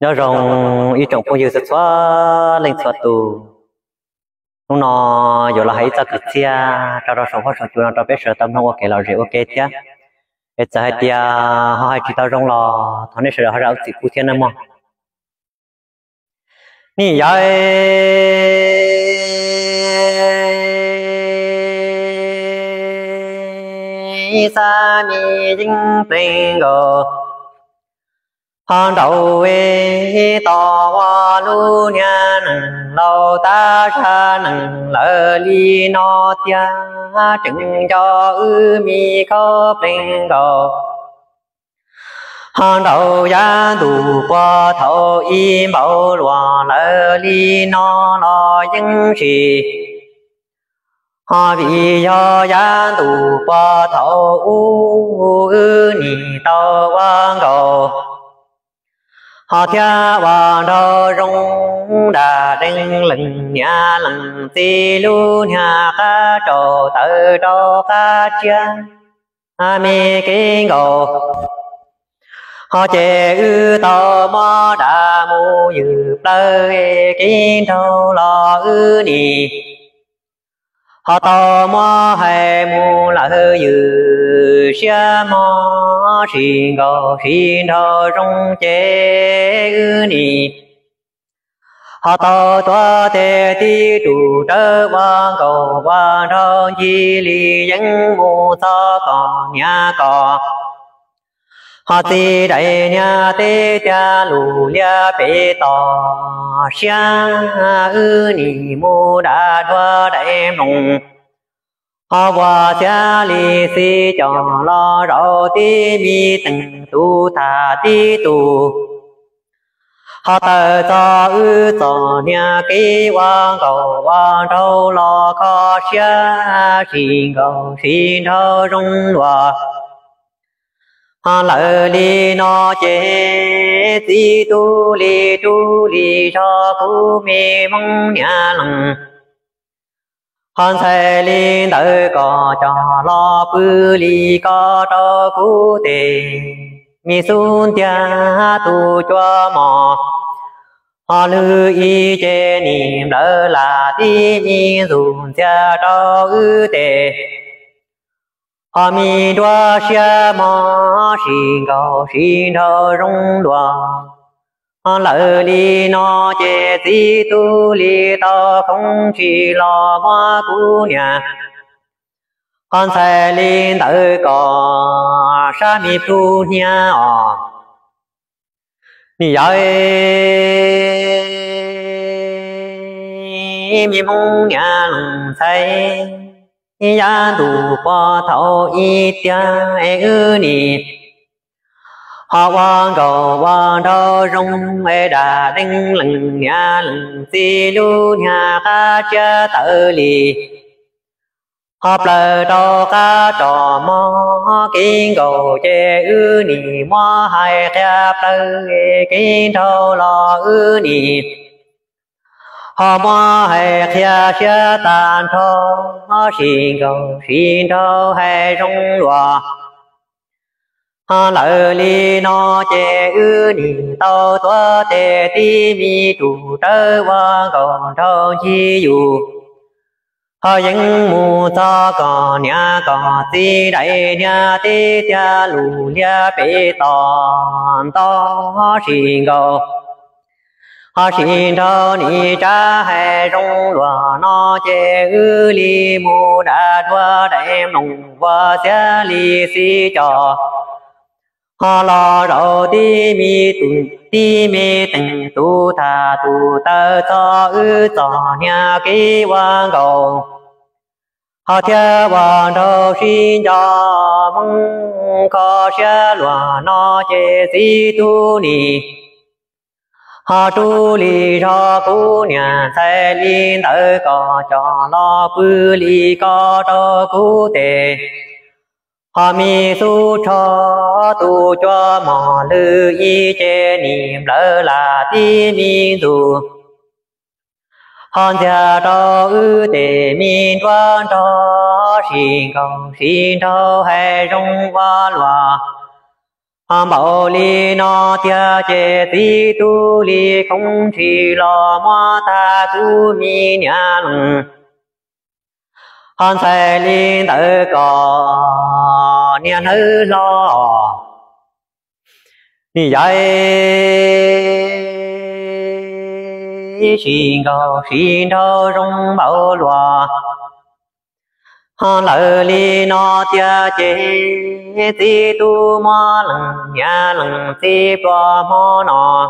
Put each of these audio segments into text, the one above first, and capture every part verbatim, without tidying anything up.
nhớ rằng ý trọng phong yêu rất xóa lên xóa tù lúc nó giờ là hãy cho cực tia cho nó sống phát sống chú nó cho biết sợ tâm không ok là rượu ok tia để cho hai tia họ hay chỉ tao trong lò thằng này sợ họ ra chỉ cụ thiên mà nè vậy sa mi chính tình go hòn đầu ê to hoa lu nha nằng lâu ta sa nằng lỡ li no tia chừng cho ư mi khó tình go hòn đầu ya đủ qua thâu im bảo loa lỡ li no lo những gì họ vì do ya đủ qua thâu u ư ni tao quang go họ thia hòa đô rung đà đinh lừng nhà lừng ti lu nhà ca trồ tự trồ ca chia a mi kinh go họ chê ư tò mò đà mu dự plơi kinh thâu lo ư ni họ tò mò hay mu là hư dự xia mò xin go xin thâu rung chê ư ni họ tò toa tê ti trụ trơ quang cầu quang thâu chi li dân mu so còn nhà cò họ ti đại nhà tê cha lù lia bê tò xia ư ni mu đã đoa đại mộng họ qua cha li si cho lo rau ti mi từng tu thà ti tu họ tờ cho ư cho nhà ký quang cầu quang thâu lo khó xia xin cầu xin thâu rung hòa họ lỡ đi nó chế ti tu li tu li cho cú mi mong nhà lòng hòn xe linh đợi có cho lo bư li có cho cú tề mi sun tia tu cho mò họ lư y chế niệm đỡ là ti mi dùng tia cho ư tề họ mi đoa xia mò xin cầu xin thâu rung đoa họ lỡ li nó chế ti tu li tao không chỉ lo hoa cú nhà hòn xe linh đợi có sa mi tu nhà ọ mi ơi mi mong nhà lòng say ya đủ qua thâu y tia ư ni họ quang cầu quang thâu rung ê đà đinh lừng nhà lừng ti lu nhà ca cha tự li họ plờ đô ca trò mò kinh cầu chê ư ni mò hai thea plờ kinh thâu lo ư ni họ mò hai thea cha tàn thâu xin cầu xin thâu hay rung loa họ lỡ li nó chê ư ni tao toa tê ti mi trụ trơ qua còn thâu chi dù họ dân mù cho còn nhà còn ti đại nhà ti tia lù lia bê tòn to xin cầu họ xin thâu ni cha hay rung loa nó chê ư li mù đã đoa đại mong qua xe li si cho họ lo rau ti mi tu ti mi từng tu thà tu tơ cho ư cho nhà ký quang cầu họ theo quang đầu xin cho mong khó xe loa nó chế si tu ni họ tu li cho cú nhà xe linh tới có cho lo bư li có cho cú tề họ mi su cho tu cho mò lư y chế niệm lỡ là ti mi tu hòn cha cho ư tề mi đoan cho xin cầu xin thâu hay rung qua loa bảo li nó tia chế tí tu li không chỉ lo ma ta tu mi nhà lùng han sai li tự có niên hư lo ni dạy xin cầu xin đâu rong bảo loa han lỡ li nó tia chế tí tu ma lăng nhà lăng tí bò mò nọ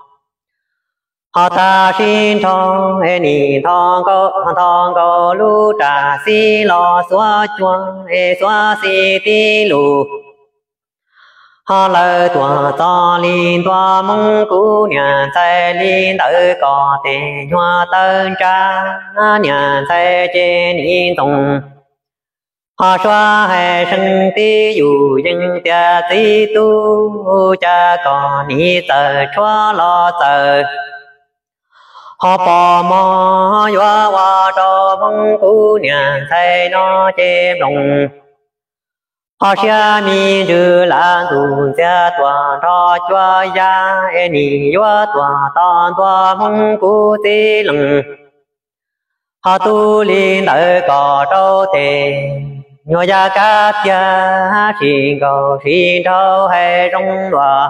họ ta xin thong e ni thong có thong có lu trà xí lo xóa chuông e xóa xí tí lù họ lỡ tua to linh tua mong cú nhà sai linh tự có thể nhòa tân tra nhà sai trên in tùng họ xóa hay sinh tí dù dân tia tí tu cha còn ni tờ xóa lo tờ họ bỏ mò hoa hoa cho mong cú nhà thay nó chém đồng họ xa mi trừ là tù xa tòa cho cho ya e ni hoa tòa tòn tòa mong cú tí lừng họ tu linh tự có trâu tề nhô ya cát ya xin cầu xin trâu hay trong loa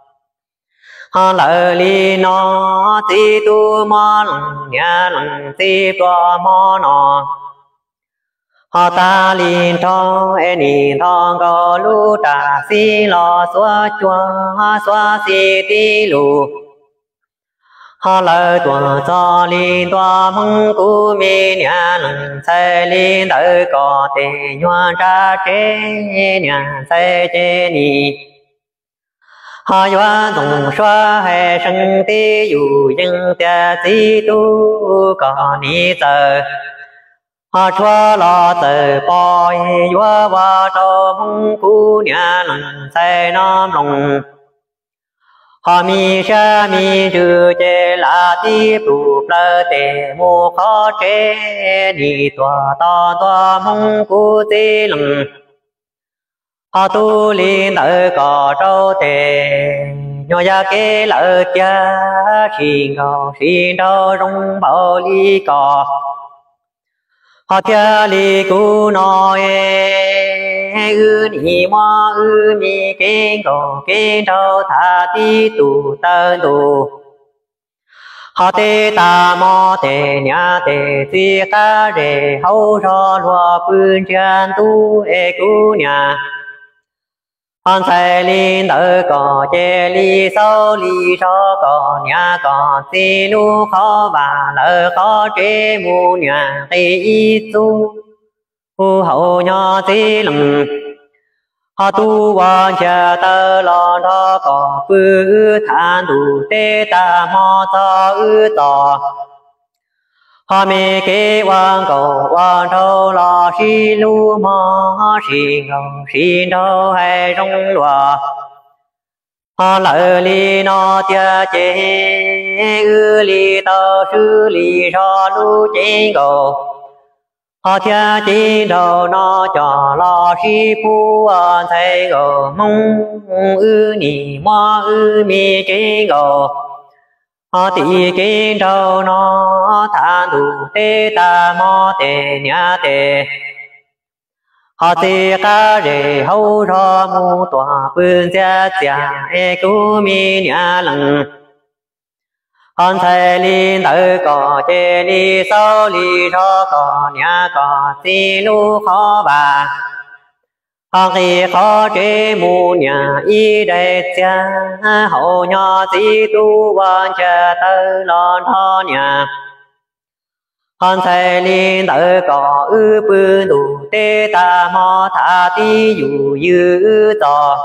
họ lỡ li nó tí tu mò lăng nhà lăng tí tòa mò nọ họ ta linh thong e ni thong có lu trà xí lo xóa chua xóa xí tí lù họ lỡ tua cho linh tòa mong cú mi nhà lăng sai linh tự có thể nhòa ra chế nhà sai chế ni họ doa dùng xoa hay sinh tí dù dân tia tí tu có ni tờ họ xoa lo tờ bòi doa hoa cho mong cú nhà lăng sai nó lòng họ mi sa mi trừ chế là tí bù plơ tề mù khó chế đi tòa to tòa mong cú tí lăng họ tu linh tự có trâu tề nhô ya kế lỡ cha xin cầu xin đâu rong bảo li cò họ cha li cu nói ư ni mo ư mi kế cầu kế đâu tha tí tu tơ tu họ tê ta mò tê nhà tê tuy ca rê hậu cho loa phương chân tu e cu nhà han sai linh tự có chế li sâu li cho có nhà có xí lu khó và lỡ khó chế mu nhà tì y tu hậu nhỏ xí lầm họ tu quan cha tơ lo đó có bư than đủ tê ta mò to ư tò họ mi kế quan cầu quan thâu lo xí lu mò xí ngầu xí đâu hay trong loa họ lỡ li nó tia chế ư li tao sư li cho lu chế ngầu họ tia chế đầu nó cho lo xí phu an thay ngầu mong ư ni mò ư mi chế ngầu họ tì kinh đâu nó than đủ tê ta mò tê nhà tê họ tì ca rê hậu cho mu tòa phương gia gia e cú mi nhà lăng hòn thầy linh tự có chê li sâu li cho có nhà có xí lu khó bà họ khi khó chế mu nhà y đề cha hậu nhỏ xí tu quan cha tơ lon thọ nhà hòn thầy linh tự có ư bư đủ tê ta mò thả tí dù dư tò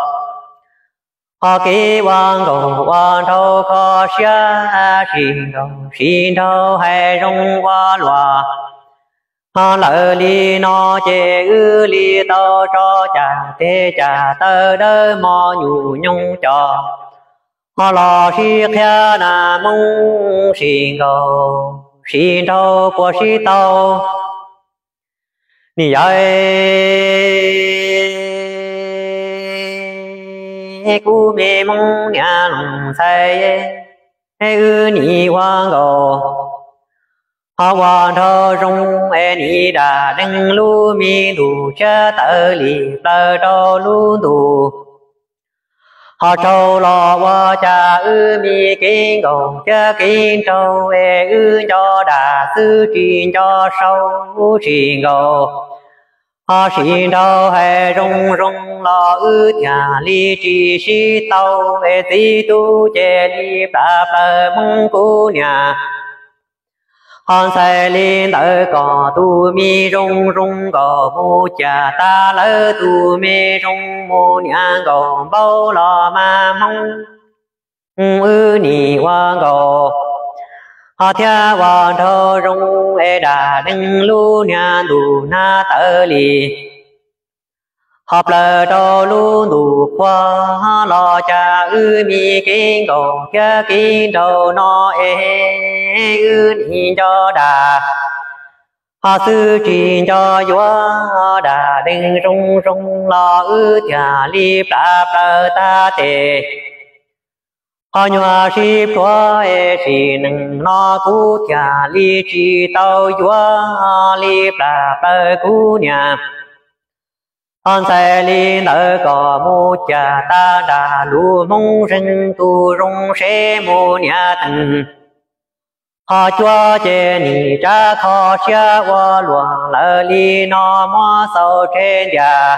họ kế quan cầu quan thâu khó xa xin đâu xin đâu hay rong qua loa họ lỡ li nó chế ư li tao cho cha tê cha tơ đơ mò nhủ nhung cho họ lo xí khá nà mong xin cầu xin đâu của xí tao ni ai cú mê mong nhà lòng say ư ni hoàng gò họ hoàn thơ rung e ni đà đừng lu mi đủ cha tơ lì tơ đô lu đủ họ trâu lo qua cha ư mi kinh gồng cha kinh trâu e ư cho đà sư truyền cho sâu truyền gầu họ xin đâu hay rung rung lo ư nhà li trì si tàu e tí tu chê li ba ba mong cu nhà hòn sai linh đỡ cỏ tu mi rung rung cỏ mu cha ta lỡ tu mi rung mu nhà cỏ bao lo ma mong ư ni hoàng cỏ họ thia hoàng thơ rung e đà đừng lu nhà đủ na tơ lì họp lờ đô lu đủ qua lo cha ư mi kinh cầu cha kinh đầu nó e ư ni cho đà họ sư truyền cho vua đà đừng rung rung lo ư cha li pra pra ta tề họ nhòa ship qua e si nâng nó cú cha li chi tàu vua li pra pra cú nhà hòn sai li nở cỏ mu cha ta đà lu mong rừng tu rung sẽ mu nhà tình họ chúa chê ni cha khó chia qua luồng lỡ li nó mò sâu trên nhà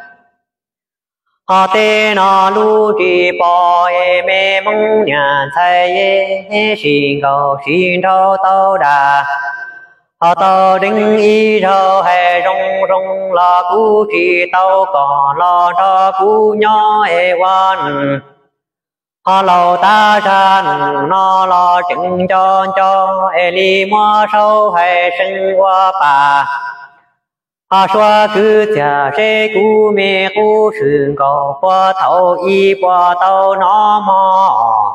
họ tê nó lu trì bò e mê mong nhà sai e xin cầu xin thâu tâu đà họ tàu đinh y thâu hay rong rong lo cú trì tàu cỏ lo cho cú nhỏ e quan họ lâu ta ra nó lo chừng cho cho e li mua sâu hay sinh qua bà họ xóa cứ chả sẽ cú mê cú sừng cầu qua thầu y qua tàu nó mò